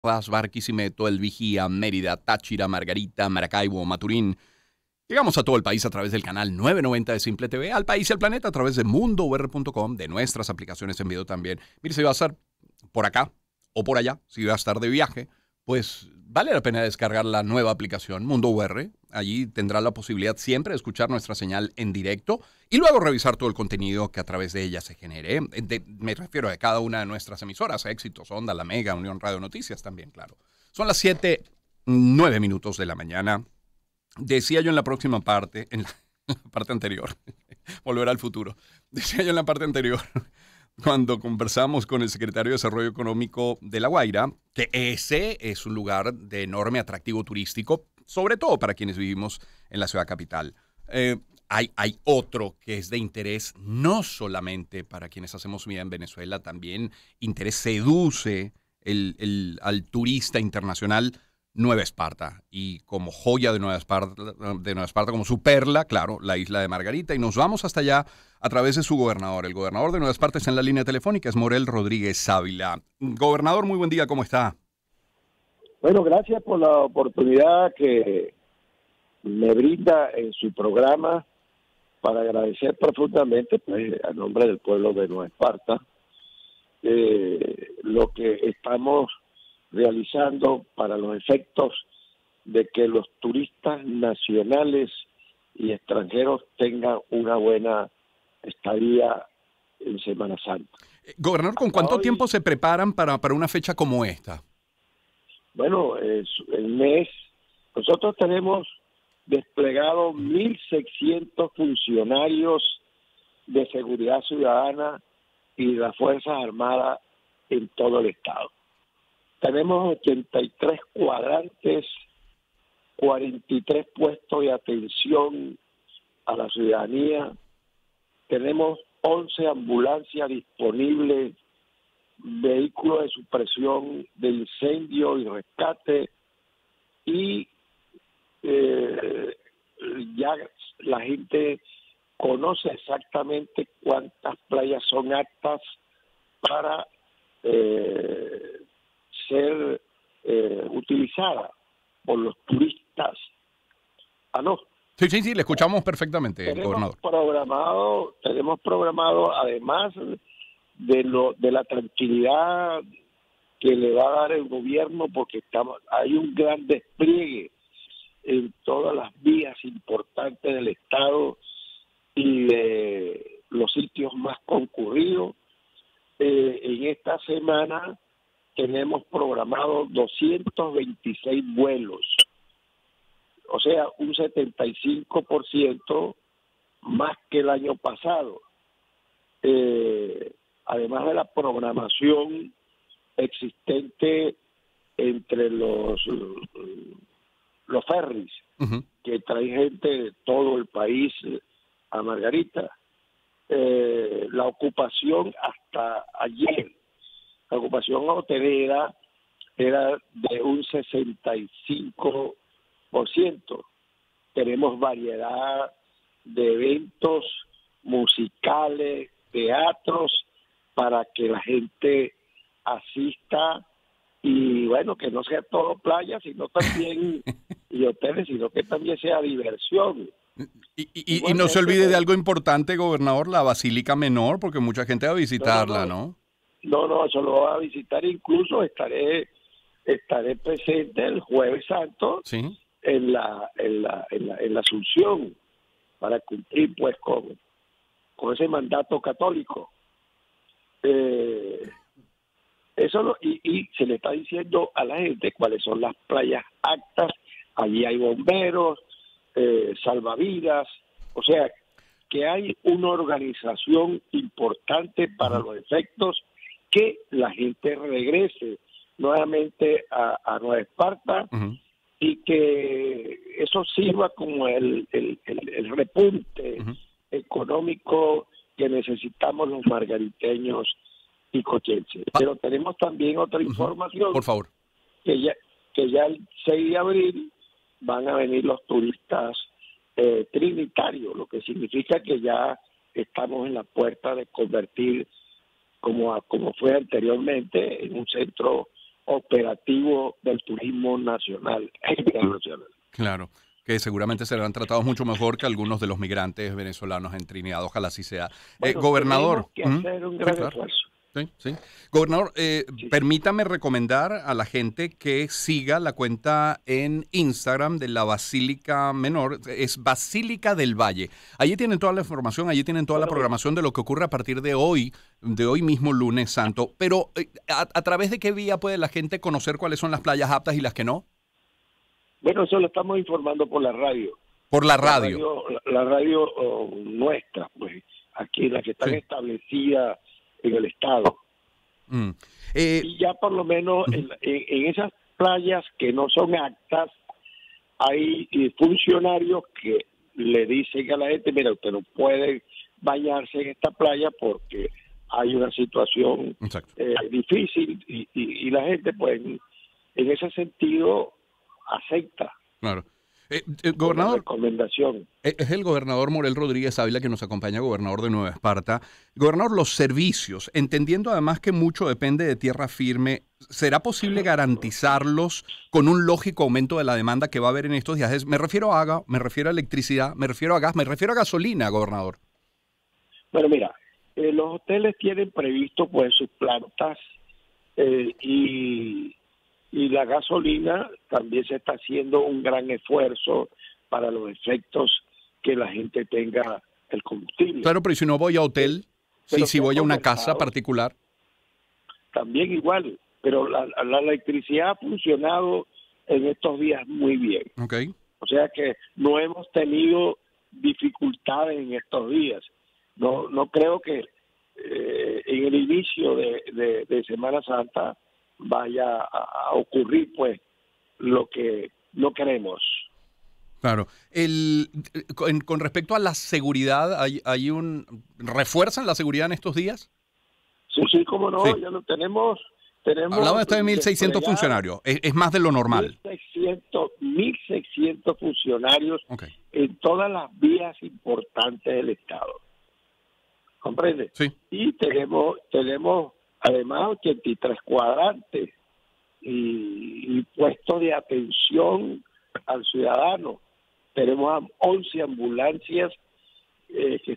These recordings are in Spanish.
Barquisimeto, El Vigía, Mérida, Táchira, Margarita, Maracaibo, Maturín. Llegamos a todo el país a través del canal 990 de Simple TV, al país y al planeta a través de mundour.com, de nuestras aplicaciones en video también. Mire, si va a estar por acá o por allá, si va a estar de viaje, pues vale la pena descargar la nueva aplicación Mundo UR. Allí tendrá la posibilidad siempre de escuchar nuestra señal en directo y luego revisar todo el contenido que a través de ella se genere. Me refiero a cada una de nuestras emisoras, Éxitos, Onda, La Mega, Unión Radio Noticias también, claro. Son las 7:09 de la mañana. Decía yo en la próxima parte, en la parte anterior, volver al futuro, decía yo en la parte anterior, cuando conversamos con el secretario de Desarrollo Económico de La Guaira, que ese es un lugar de enorme atractivo turístico, sobre todo para quienes vivimos en la ciudad capital. Hay otro que es de interés no solamente para quienes hacemos vida en Venezuela, también interés seduce al turista internacional. Nueva Esparta, y como joya de Nueva Esparta, como su perla, claro, la isla de Margarita, y nos vamos hasta allá a través de su gobernador. El gobernador de Nueva Esparta está en la línea telefónica, es Morel Rodríguez Ávila. Gobernador, muy buen día, ¿cómo está? Bueno, gracias por la oportunidad que me brinda en su programa para agradecer profundamente, pues, a nombre del pueblo de Nueva Esparta, lo que estamos realizando para los efectos de que los turistas nacionales y extranjeros tengan una buena estadía en Semana Santa. Gobernador, ¿con Hasta cuánto hoy, tiempo se preparan para una fecha como esta? bueno, el mes, nosotros tenemos desplegados 1.600 funcionarios de seguridad ciudadana y de las Fuerzas Armadas en todo el estado. Tenemos 83 cuadrantes, 43 puestos de atención a la ciudadanía. Tenemos 11 ambulancias disponibles, vehículos de supresión de incendio y rescate, y ya la gente conoce exactamente cuántas playas son aptas para ser utilizada por los turistas. ¿No? Sí, le escuchamos perfectamente, gobernador. Tenemos programado, además de la tranquilidad que le va a dar el gobierno, porque hay un gran despliegue en todas las vías importantes del estado y de los sitios más concurridos. En esta semana tenemos programado 226 vuelos, o sea, un 75% más que el año pasado. Además de la programación existente entre los ferries, que traen gente de todo el país a Margarita. La ocupación hasta ayer, la ocupación hotelera era de un 65%. Tenemos variedad de eventos musicales, teatros, para que la gente asista, y bueno, que no sea todo playa, sino también y hoteles, sino que también sea diversión. Y no se olvide de algo importante, gobernador, la Basílica Menor, porque mucha gente va a visitarla, ¿no? No, eso lo voy a visitar, incluso estaré presente el Jueves Santo, ¿sí?, en la Asunción, para cumplir pues con ese mandato católico. Y se le está diciendo a la gente cuáles son las playas aptas. Allí hay bomberos, salvavidas, o sea que hay una organización importante para los efectos que la gente regrese nuevamente a Nueva Esparta, y que eso sirva como el repunte económico que necesitamos los margariteños y cochenses. Pero tenemos también otra información. Por favor. Que ya el 6 de abril van a venir los turistas trinitarios, lo que significa que ya estamos en la puerta de convertir, como fue anteriormente, en un centro operativo del turismo nacional e internacional. Claro, que seguramente serán tratados mucho mejor que algunos de los migrantes venezolanos en Trinidad. Ojalá así sea. Bueno, Gobernador. tenemos que hacer un Sí, gran claro. esfuerzo. Sí, sí. Gobernador, Sí. permítame recomendar a la gente que siga la cuenta en Instagram de la Basílica Menor, es Basílica del Valle. Allí tienen toda la información, allí tienen toda la Bueno, mira, programación de lo que ocurre a partir de hoy mismo lunes santo. Pero a través de qué vía puede la gente conocer cuáles son las playas aptas y las que no? bueno, eso lo estamos informando por la radio. Por la radio. La radio nuestra, pues, aquí, la que están Sí. establecidas en el Estado. Mm. Y ya por lo menos en esas playas que no son aptas, hay funcionarios que le dicen a la gente, mira, usted no puede bañarse en esta playa porque hay una situación Exacto. difícil y la gente, pues, en ese sentido, acepta Claro. la Gobernador, recomendación. es el gobernador Morel Rodríguez Ávila que nos acompaña, gobernador de Nueva Esparta. Gobernador, los servicios, entendiendo además que mucho depende de tierra firme, ¿será posible garantizarlos con un lógico aumento de la demanda que va a haber en estos días? Me refiero a agua, me refiero a electricidad, me refiero a gas, me refiero a gasolina, gobernador. Bueno, mira, los hoteles tienen previsto pues sus plantas y la gasolina también se está haciendo un gran esfuerzo para los efectos que la gente tenga el combustible. Claro, pero ¿y si no voy a hotel? Pero Si se ha voy a una casa conversado particular. también igual, pero la electricidad ha funcionado en estos días muy bien. Ok. O sea que no hemos tenido dificultades en estos días. No creo que en el inicio de Semana Santa vaya a ocurrir pues lo que no queremos. Claro. Con respecto a la seguridad, ¿refuerzan la seguridad en estos días? Sí, sí, cómo no, Sí. ya lo tenemos. Hablaba de esto de 1.600 desplegados funcionarios. Es más de lo normal. 1.600 funcionarios Ok. en todas las vías importantes del Estado. ¿Comprende? Sí. Y tenemos además 83 cuadrantes y puestos de atención al ciudadano. Tenemos 11 ambulancias que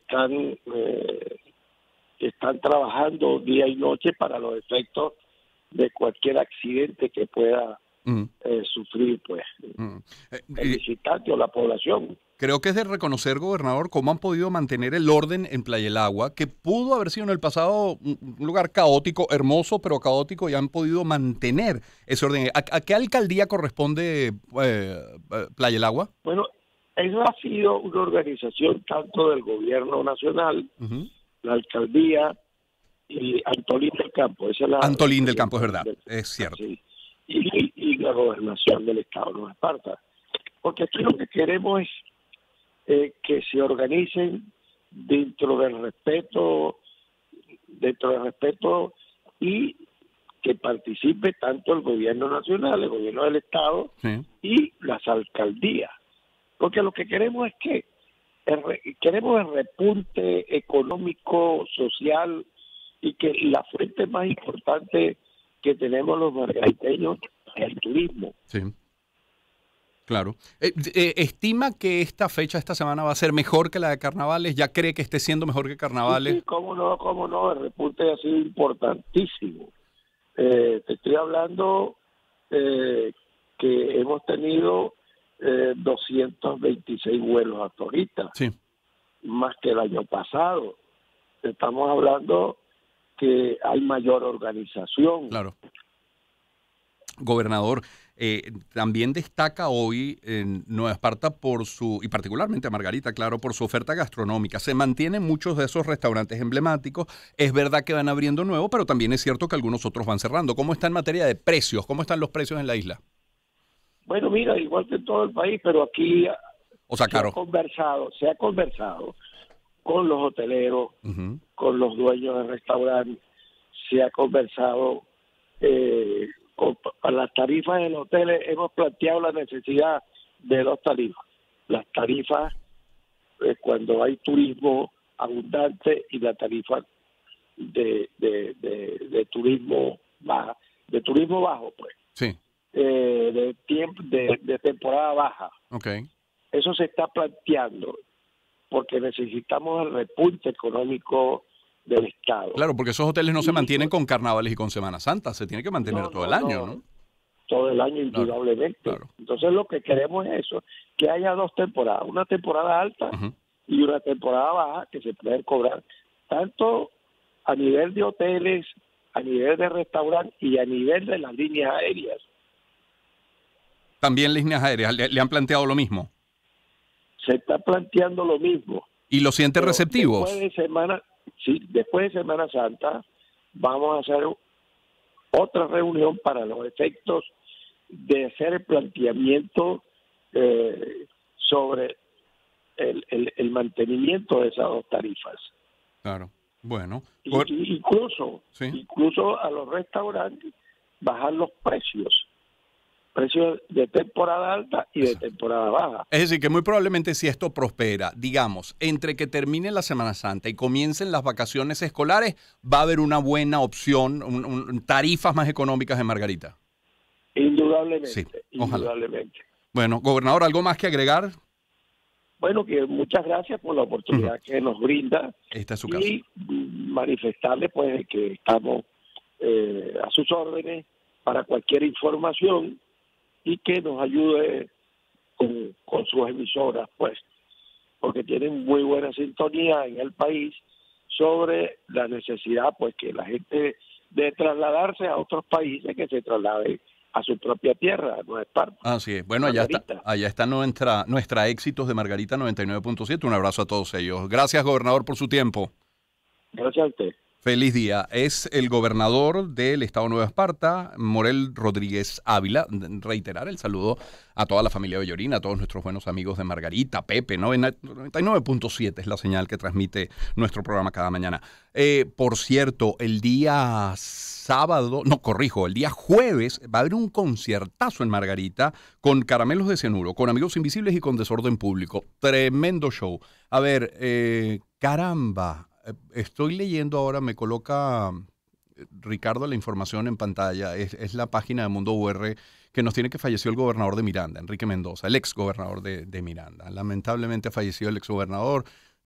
están trabajando día y noche para los efectos de cualquier accidente que pueda Mm, sufrir pues mm. el visitante o la población. Creo que es de reconocer, gobernador, cómo han podido mantener el orden en Playa del Agua, que pudo haber sido en el pasado un lugar caótico, hermoso, pero caótico, y han podido mantener ese orden. ¿A qué alcaldía corresponde Playa del Agua? Bueno, eso ha sido una organización tanto del gobierno nacional, Uh-huh. la alcaldía y Antolín del Campo. Esa es Antolín del Campo, es verdad, es cierto. Sí, y la gobernación del Estado de Nueva Esparta. Porque aquí lo que queremos es que se organicen dentro del respeto y que participe tanto el gobierno nacional, el gobierno del Estado Sí. y las alcaldías. Porque lo que queremos es que queremos el repunte económico, social y que la fuente más importante que tenemos los margariteños es el turismo. Sí. Claro. ¿Estima que esta fecha, esta semana, va a ser mejor que la de Carnavales? ¿Ya cree que esté siendo mejor que Carnavales? Sí, cómo no, el repunte ha sido importantísimo. Te estoy hablando que hemos tenido 226 vuelos hasta ahorita, Sí, más que el año pasado. Estamos hablando que hay mayor organización. claro. Gobernador, también destaca hoy en Nueva Esparta y particularmente Margarita, claro, por su oferta gastronómica. Se mantienen muchos de esos restaurantes emblemáticos. Es verdad que van abriendo nuevos, pero también es cierto que algunos otros van cerrando. ¿Cómo está en materia de precios? ¿Cómo están los precios en la isla? Bueno, mira, igual que en todo el país, pero aquí O sea, caro. se ha conversado con los hoteleros, Uh-huh. con los dueños de restaurantes, se ha conversado para las tarifas del hotel. Hemos planteado la necesidad de dos tarifas. Las tarifas cuando hay turismo abundante y la tarifa de turismo baja. de turismo bajo, pues, Sí, de temporada baja. ok. Eso se está planteando porque necesitamos el repunte económico del Estado. Claro, porque esos hoteles no se Y, mantienen pues, con carnavales y con Semana Santa, se tiene que mantener no, todo no, el año, no, ¿no? todo el año Claro, indudablemente. claro. Entonces lo que queremos es eso, que haya dos temporadas, una temporada alta Ujú. y una temporada baja que se pueden cobrar tanto a nivel de hoteles, a nivel de restaurantes y a nivel de las líneas aéreas. También líneas aéreas, le han planteado lo mismo. Se está planteando lo mismo, ¿Y los siente pero receptivos? después de Semana Santa vamos a hacer otra reunión para los efectos de hacer el planteamiento sobre el mantenimiento de esas dos tarifas. Claro. Bueno. Y Sí. incluso a los restaurantes bajar los precios de temporada alta y de temporada baja. Es decir, que muy probablemente si esto prospera, digamos, entre que termine la Semana Santa y comiencen las vacaciones escolares, va a haber una buena opción, tarifas más económicas en Margarita. Indudablemente, Sí, ojalá. indudablemente. Bueno, gobernador, ¿algo más que agregar? Bueno, que muchas gracias por la oportunidad que nos brinda Esta es su casa. y manifestarle pues que estamos a sus órdenes para cualquier información y que nos ayude con sus emisoras, pues, porque tienen muy buena sintonía en el país sobre la necesidad, pues, que la gente de trasladarse a otros países, que se traslade a su propia tierra, a Nueva Esparta. Así es. Bueno, Margarita. allá está nuestra éxitos de Margarita 99.7. Un abrazo a todos ellos. Gracias, gobernador, por su tiempo. Gracias a usted. Feliz día. Es el gobernador del estado de Nueva Esparta, Morel Rodríguez Ávila. Reiterar el saludo a toda la familia Bellorina, a todos nuestros buenos amigos de Margarita, Pepe, 99.7 es la señal que transmite nuestro programa cada mañana. Por cierto, el día el día jueves va a haber un conciertazo en Margarita con Caramelos de Cianuro, con Amigos Invisibles y con Desorden Público. Tremendo show. A ver, caramba. Estoy leyendo ahora, me coloca Ricardo la información en pantalla, es la página de Mundo UR que nos tiene que falleció el gobernador de Miranda, Enrique Mendoza, el ex gobernador de Miranda. Lamentablemente falleció el ex gobernador